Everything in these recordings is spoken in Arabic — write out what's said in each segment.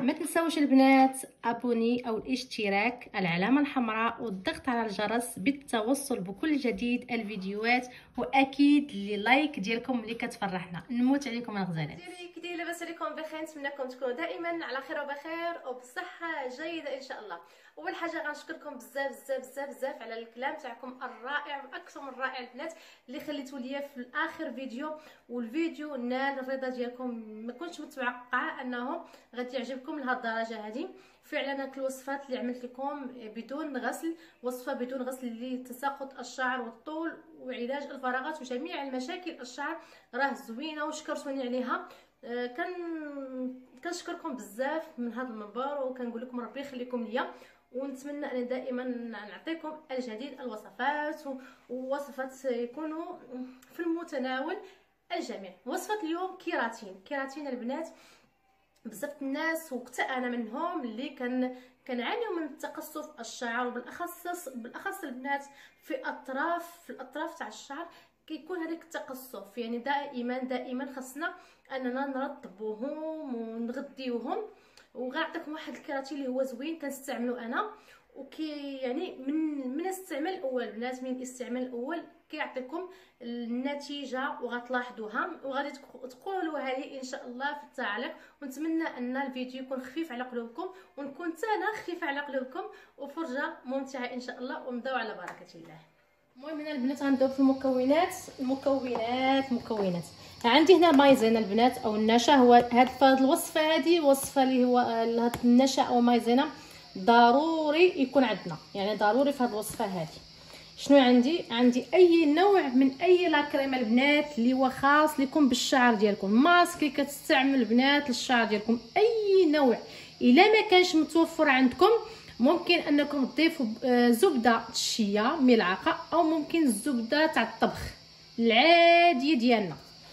ما تنساوش البنات ابوني او الاشتراك العلامه الحمراء والضغط على الجرس بالتوصل بكل جديد الفيديوهات، واكيد لايك ديالكم اللي كتفرحنا. نموت عليكم الغزالات ديالي لاباس عليكم بخير، نتمنىكم تكونوا دائما على خير وبخير وبصحه جيده ان شاء الله. اول حاجه غنشكركم بزاف بزاف بزاف بزاف على الكلام تاعكم الرائع واكثر من رائع البنات اللي خليتوا ليا في اخر فيديو، والفيديو نال الرضا ديالكم. ما كنتش متوقعه انه غادي يعجبكم لهذه الدرجه هذه. فعلا هاد الوصفات اللي عملت لكم بدون غسل، وصفه بدون غسل لتساقط الشعر والطول وعلاج الفراغات وجميع المشاكل الشعر، راه زوينه وشكرتوني عليها. كنشكركم بزاف من هذا المنبر، وكنقول لكم ربي يخليكم ليا، ونتمنى ان دائما نعطيكم الجديد الوصفات ووصفات يكونوا في المتناول الجميع. وصفه اليوم كيراتين البنات. بزاف الناس وقت انا منهم اللي كنعانيو من تقصف الشعر، بالاخص البنات في الاطراف تاع الشعر كيكون هذاك التقصف. يعني دائما خاصنا اننا نرطبوهم ونغديوهم. وغنعطيكم واحد الكيراتين اللي هو زوين كنستعملو انا، يعني من الاستعمال الاول البنات، من الاستعمال الاول كيعطيكم النتيجه وغتلاحظوها وغادي تقولوها لي ان شاء الله في التعليق. ونتمنى ان الفيديو يكون خفيف على قلوبكم ونكون انا خفيفه على قلوبكم وفرجه ممتعه ان شاء الله، ونبداو على بركه الله. المهم هنا البنات غنبداو في المكونات. عندي هنا مايزينا البنات او النشا. هو هاد الوصفه هذه وصفه اللي هو هاد النشا او مايزينا ضروري يكون عندنا، يعني ضروري في هاد الوصفه هذه. شنو عندي اي نوع من اي لاكريم البنات اللي هو خاص لكم بالشعر ديالكم، ماسك اللي كتستعمل البنات للشعر ديالكم، اي نوع. الا ما كانش متوفر عندكم ممكن انكم تضيفوا زبده الشيا ملعقه، او ممكن الزبده تاع الطبخ العاديه ديالنا.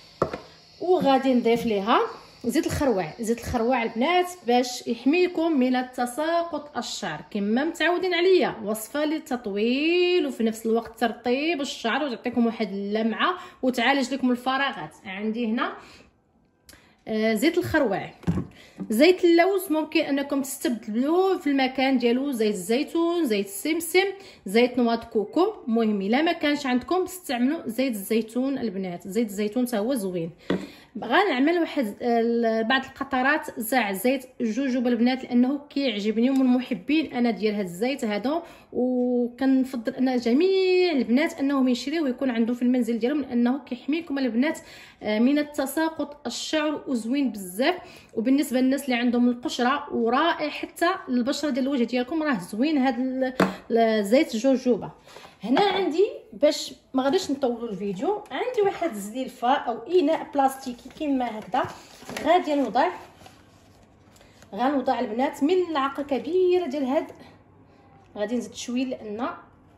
وغادي نضيف ليها زيت الخروع البنات باش يحميكم من التساقط الشعر كما متعودين عليا. وصفه للتطويل وفي نفس الوقت ترطيب الشعر وتعطيكم واحد اللمعه وتعالج لكم الفراغات. عندي هنا زيت الخروع. زيت اللوز ممكن انكم تستبدلوه في المكان ديالو زيت الزيتون، زيت السمسم، زيت نواه كوكو. المهم الا ما كانش عندكم استعملوا زيت الزيتون البنات، زيت الزيتون حتى هو زوين. غنعمل واحد بعض القطرات تاع زيت الجوجوبا البنات لانه كيعجبني ومن محبين انا ديال هذا الزيت هذا، وكنفضل ان جميع البنات انهم يشريوه ويكون عندهم في المنزل ديالهم لانه كيحميكم البنات من التساقط الشعر وزوين بزاف. وبالنسبه للناس اللي عندهم القشره ورائع حتى البشره ديال الوجه ديالكم راه زوين هذا زيت الجوجوبا. هنا عندي باش ما غاديش نطولوا الفيديو، عندي واحد الزليفه او اناء بلاستيكي كيما هكذا. غنوضع البنات ملعقه كبيره ديال هاد، غادي نزيد شويه لان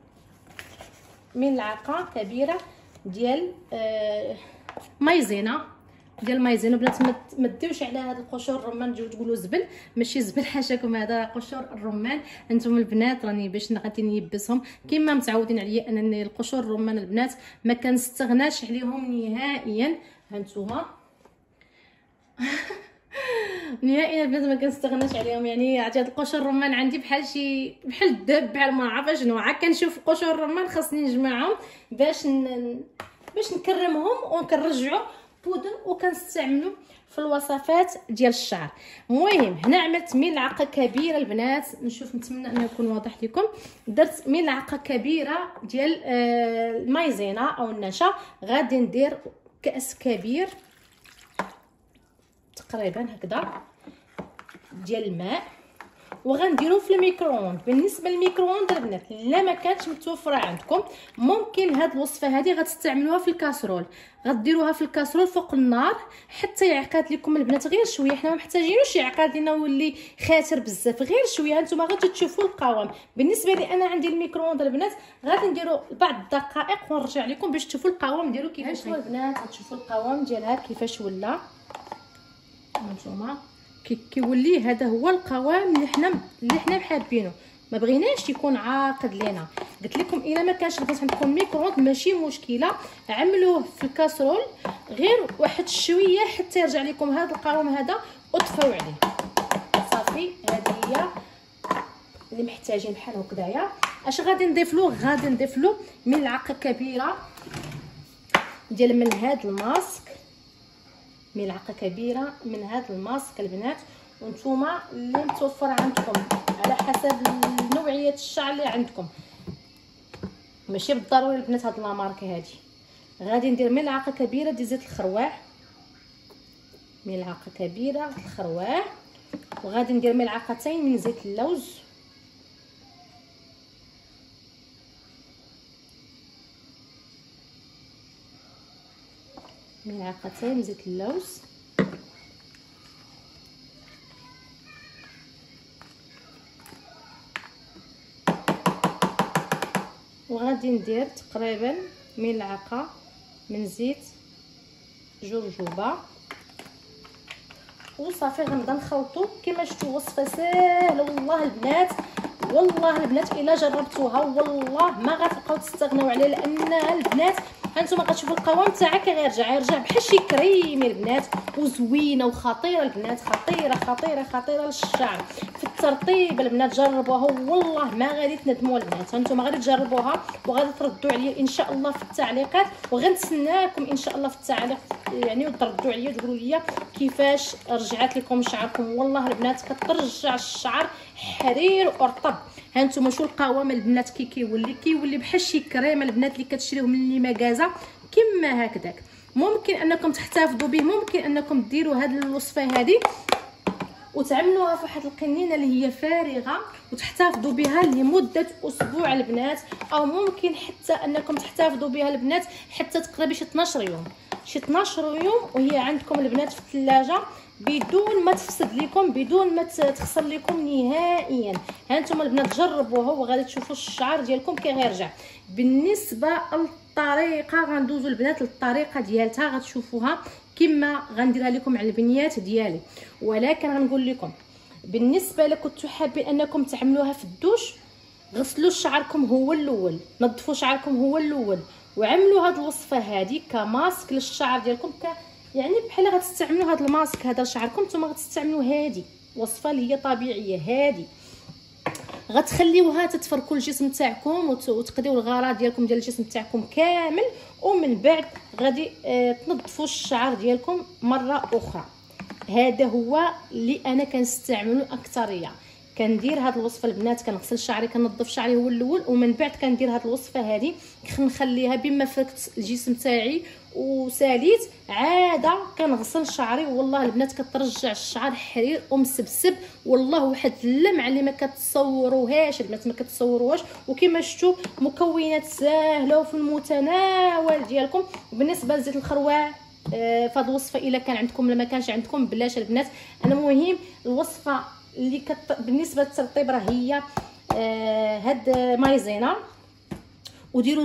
ملعقه كبيره ديال مايزينا بنات. ما ديوش على هذا القشور الرمان تجيو تقولوا زبل، ماشي زبل حاشاكم، هذا قشور الرمان. انتم البنات راني باش غادي نيبسهم كما متعودين عليا انني القشور الرمان البنات ما كنستغناش عليهم نهائيا. هانتوما نهائيا البنات ما كنستغناش عليهم. يعني عرفتي هاد القشور الرمان عندي بحال الذهب، بحال ما عرفت شنو. عا كنشوف قشور الرمان خاصني نجمعهم باش نكرمهم ونكنرجعوا بودر وكنستعملوا في الوصفات ديال الشعر. المهم هنا عملت ملعقه كبيره البنات، نتمنى انه يكون واضح لكم. درت ملعقه كبيره ديال المايزينا او النشا. غادي ندير كاس كبير تقريبا هكذا ديال الماء وغنديرو في الميكرووند. بالنسبه للميكرووند البنات الا ما كانتش متوفره عندكم ممكن هاد الوصفه هذه غتستعملوها في الكاسرول. غديروها في الكاسرول فوق النار حتى يعقد لكم البنات غير شويه. حنا ما محتاجينوش يعقد لينا ويولي خاسر بزاف، غير شويه. هانتوما غادي تشوفوا القوام. بالنسبه لي انا عندي الميكرووند البنات غادي نديرو بعض الدقائق ونرجع لكم باش تشوفوا القوام ديالو كيفاش. هانتوما البنات غتشوفوا القوام ديالها كيفاش ولا. هانتوما كيولي هذا هو القوام اللي حنا حابينه. ما بغيناش يكون عاقد لينا. قلت لكم الا ما كانش عندكم ميكرووند ماشي مشكله، عملوه في الكاسرول غير واحد شويه حتى يرجع لكم هذا القوام هذا وطفوا عليه صافي. اللي محتاجين بحال هكذايا. اش غادي نضيف له؟ غادي نضيف له ملعقه كبيره ديال من هذا الماسك، ملعقه كبيره من هذا الماسك البنات. وانتوما اللي متوفر عندكم على حسب نوعيه الشعر اللي عندكم، ماشي بالضروري البنات هاد لا مارك هادي. غادي ندير ملعقه كبيره ديال زيت الخروع، ملعقه كبيره الخروع، وغادي ندير ملعقتين من زيت اللوز، ملعقتين من زيت اللوز، وغادي ندير تقريبا ملعقه من زيت جرجوبه، وصافي غنبدا نخلطو. كما شفتوا وصفه ساهله والله البنات، والله البنات الا جربتوها والله ما غتبقاو تستغناو عليها، لانها البنات هانتوما غتشوفوا القوام تاعها يرجع بحال شي كريمي البنات، وزوينه وخطيره البنات، خطيره خطيره خطيره للشعر. في الترطيب البنات جربوها والله ما غادي تندموا البنات. هانتوما غادي تجربوها وغادي تردوا عليا ان شاء الله في التعليقات، وغنتسناكم ان شاء الله في التعليق يعني وتردوا عليا تقولوا لي كيفاش رجعت لكم شعركم. والله البنات كترجع الشعر حرير ورطب. هانتوما شو القوام البنات كيولي بحال شي كريمه البنات اللي كتشريوه من لي ماغازا كما هكذاك. ممكن انكم تحتفظوا به، ممكن انكم ديروا هذه الوصفه هذه وتعملوها في واحد القنينه اللي هي فارغه وتحتفظوا بها لمده اسبوع البنات، او ممكن حتى انكم تحتفظوا بها البنات حتى تقريبا شي 12 يوم، شي 12 يوم وهي عندكم البنات في الثلاجه بدون ما تفسد لكم، بدون ما تخسر لكم نهائيا. هانتوما البنات جربوها وغادي تشوفوا الشعر ديالكم كي غيرجع. بالنسبه للطريقه غندوزو البنات للطريقه ديالتها، غتشوفوها كما غنديرها لكم على البنيات ديالي. ولكن غنقول لكم بالنسبه لكم كنتو حابين انكم تعملوها في الدوش، غسلوا شعركم هو الاول، نظفوا شعركم هو الاول، وعملوا هاد الوصفه هادي كماسك للشعر ديالكم، يعني بحال غتستعملوا هاد الماسك هذا لشعركم، نتوما غتستعملوا هادي وصفه اللي هي طبيعيه هادي، غتخليوها تتفركوا الجسم تاعكم وتقضيو الغرض ديالكم ديال الجسم تاعكم كامل. ومن بعد غادي تنظفوا الشعر ديالكم مره اخرى. هذا هو اللي انا كنستعملو اكثريه. كندير هاد الوصفه البنات، كنغسل شعري كنظف شعري هو الاول، ومن بعد كندير هاد الوصفه هذه كنخليها بما فركت الجسم تاعي وساليت عاده كنغسل شعري. والله البنات كترجع الشعر حرير ومسبسب، والله واحد اللمعه اللي ما كتصوروهاش البنات، ما كتصوروهاش. وكما شفتوا مكونات ساهله وفي المتناول ديالكم. بالنسبه لزيت الخروع فهاد الوصفه الا كان عندكم، لما كانش عندكم بلاش البنات. انا المهم الوصفه اللي بالنسبه للترطيب راه هي هاد مايزينا، وديروا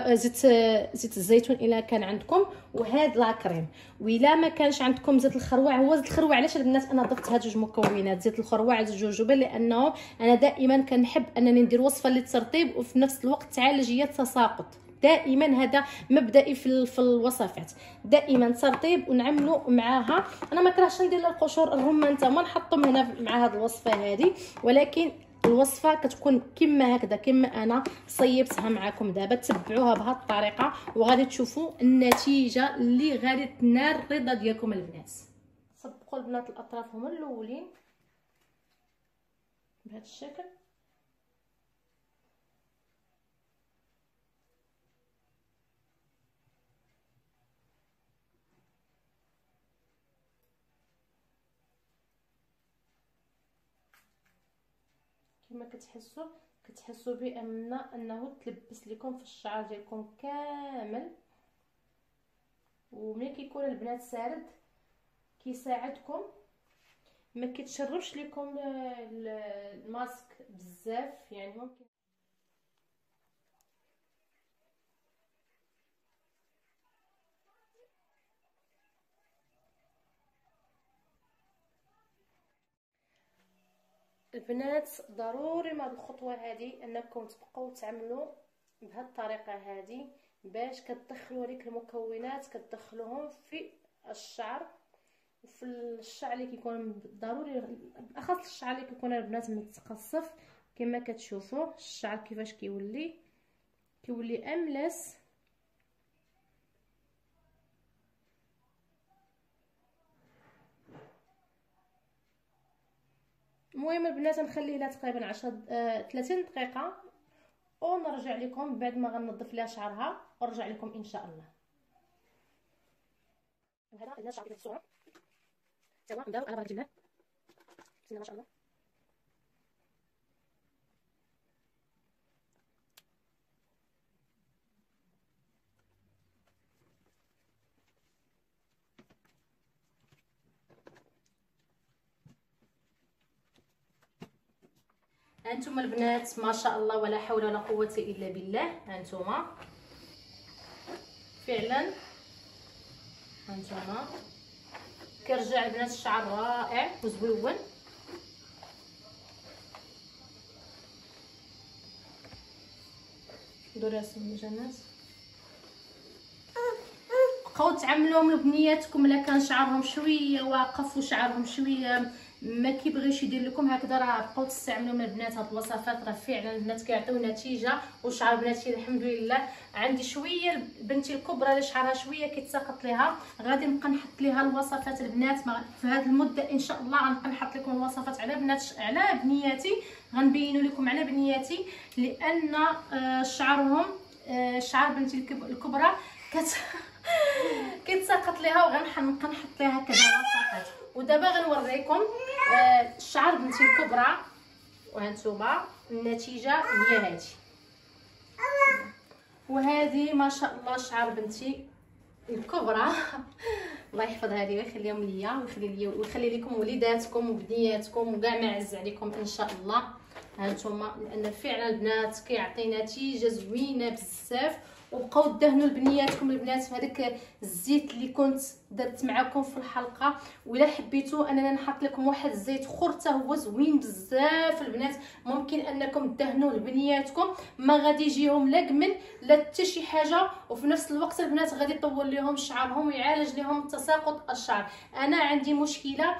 زيت الزيتون الا كان عندكم، وهاد لا كريم. والا ما كانش عندكم زيت الخروع، هو زيت الخروع علاش البنات انا ضفت هاد جوج مكونات، زيت الخروع زيت الجوجوبا، لانه انا دائما كنحب انني ندير وصفه للترطيب وفي نفس الوقت تعالجيه التساقط. دائما هذا مبدئي في الوصفات، دائما ترطيب ونعملوا معاها. انا ما كرهتش ندير القشور الرمان حتى ما نحطهم هنا مع هذه الوصفه هذه، ولكن الوصفه كتكون كما هكذا كما انا صيبتها معكم دابا. تبعوها بهذه الطريقه وغادي تشوفوا النتيجه اللي غادي تنال الرضا ديالكم البنات. صبقوا البنات الاطراف هما الاولين بهذا الشكل. كما كتحسوا انه تلبس لكم في الشعر ديالكم كامل. وملي كيكون البنات سارد كيساعدكم ما كيتشربش لكم الماسك بزاف، يعني ممكن البنات ضروري مع الخطوه هذه انكم تبقاو تعملوا بهذه الطريقه هذه باش كتدخلوا هذيك المكونات كتدخلوهم في الشعر. وفي الشعر اللي كيكون ضروري بالاخص الشعر اللي كيكون البنات متقصف كما كتشوفوا الشعر كيفاش كيولي املس. المهم البنات نخليه لها تقريبا 30 دقيقه ونرجع لكم بعد ما غننظف لها شعرها ونرجع لكم ان شاء الله. هذا الناس شعر كيف الصوره تما نداو على بركه الله. بسم الله ما شاء الله. هانتوما البنات ما شاء الله ولا حول ولا قوه الا بالله. هانتوما فعلا هانتوما كيرجع البنات الشعر رائع وزويون. دوري اسمي جنات بقاو تعاملوا بنياتكم الا كان شعرهم شويه واقف وشعرهم شويه ما كيبغيش يدير لكم هكذا، راه بقاو تستعملوا من البنات هاد الوصفات، راه فعلا البنات كيعطيو نتيجه. وشعر بناتي الحمد لله عندي شويه بنتي الكبرى اللي شعرها شويه كيتساقط ليها، غادي نبقى نحط ليها الوصفات البنات في هذه المده ان شاء الله. غنبقى نحط لكم الوصفات على بنياتي، غنبينوا لكم على بنياتي، لان شعرهم شعر بنتي الكبرى كيتساقط ليها، وغنبقى نحط ليها كذا وصفات. ودابا غنوريكم شعر بنتي الكبرى، وهانتوما النتيجه هي هذه. وهذه ما شاء الله شعر بنتي الكبرى الله يحفظها لي ويخليهم ليا ويخلي لكم وليداتكم وبنياتكم وكاع ما عز عليكم ان شاء الله. هانتوما لان فعلا البنات كيعطي نتيجه زوينه بزاف. وبقاو دهنوا لبنياتكم البنات في هذاك الزيت اللي كنت درت معكم في الحلقه. ولا حبيتوا اننا نحط لكم واحد الزيت اخر حتى هو زوين بزاف البنات، ممكن انكم تدهنوا لبنياتكم، ما غادي يجيهم لا قمل لا حتى شي حاجه، وفي نفس الوقت البنات غادي يطول لهم شعرهم ويعالج لهم تساقط الشعر. انا عندي مشكله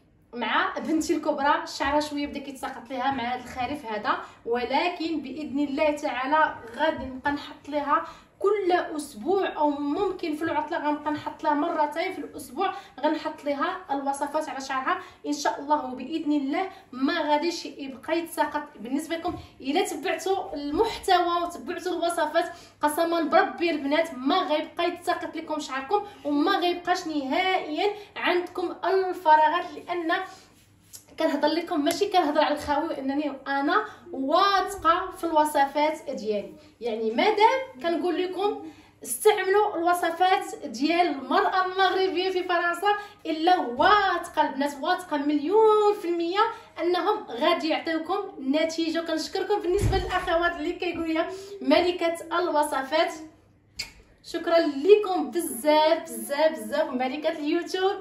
مع بنتي الكبرى، شعرها شويه بدا كيتساقط ليها مع هذا الخريف هذا، ولكن باذن الله تعالى غادي نبقى نحط لها كل اسبوع، او ممكن في العطله غنبقى نحط لها مرتين في الاسبوع، غنحط لها الوصفات على شعرها ان شاء الله. وباذن الله ما غاديش يبقى يتساقط. بالنسبه لكم الا تبعتوا المحتوى وتبعتوا الوصفات قسما بربي البنات ما غيبقى يتساقط لكم شعركم، وما غيبقاش نهائيا عندكم الفراغات. لان كنهضر لكم ماشي كنهضر على الخاوي، انني انا واثقه في الوصفات ديالي. يعني مادام كنقول لكم استعملوا الوصفات ديال المراه المغربيه في فرنسا، الا واثقه البنات، واثقه 100% انهم غادي يعطيوكم نتيجه. كنشكركم بالنسبه للاخوات اللي كيقولوا لي ملكه الوصفات، شكرا لكم بزاف بزاف بزاف ملكه اليوتيوب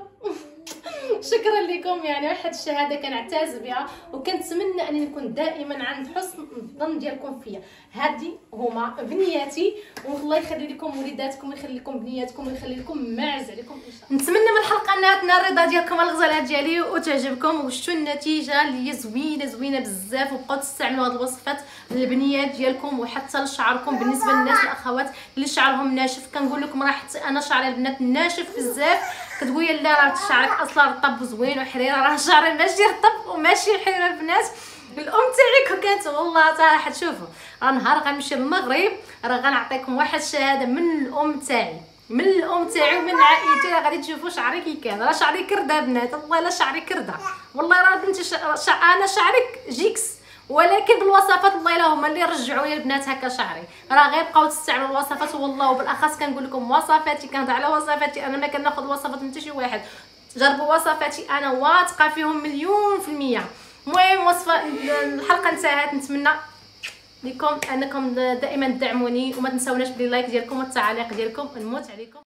شكرا لكم. يعني واحد الشهاده كنعتز بها، وكنتمنى انني نكون دائما عند حسن الظن ديالكم فيا. هادي هما بنياتي، والله يخلي لكم وليداتكم ويخلي لكم بنياتكم ويخلي لكم ما عز عليكم ان شاء الله. نتمنى من الحلقه انها تنال الرضا ديالكم الغزالات ديالي وتعجبكم، وشفتوا النتيجه اللي هي زوينه بزاف. وبقاو تستعملوا هاد الوصفات للبنيات ديالكم وحتى لشعركم. بالنسبه للناس الاخوات اللي شعرهم ناشف، كنقول لكم راه حتى انا شعري البنات ناشف بزاف، كتقولي لا راه شعرك اصلا رطب وزوين وحريره، راه شعري ماشي رطب وماشي حريره البنات. الام تاعي كانت والله صراحه تشوفوا راه نهار غنمشي للمغرب راه غنعطيكم واحد الشهاده من الام تاعي ومن عائلتي، راه غادي تشوفوا شعري كي كان. راه شعري كرده بنات، والله لا شعري كرده، والله راه بنتي انا شعرك جيكس، ولكن بالوصفات الله الا هما اللي رجعوا لي البنات هكا شعري. راه غير بقاو تستعملوا الوصفات، والله وبالاخص كنقول لكم وصفاتي، كنهضر على وصفاتي انا، ما كناخذ وصفات من حتى شي واحد. جربوا وصفاتي انا واثقه فيهم 100%. المهم وصفه الحلقه انتهت، نتمنى لكم انكم دائما تدعموني، وما تنساوناش باللايك ديالكم والتعاليق ديالكم. نموت عليكم.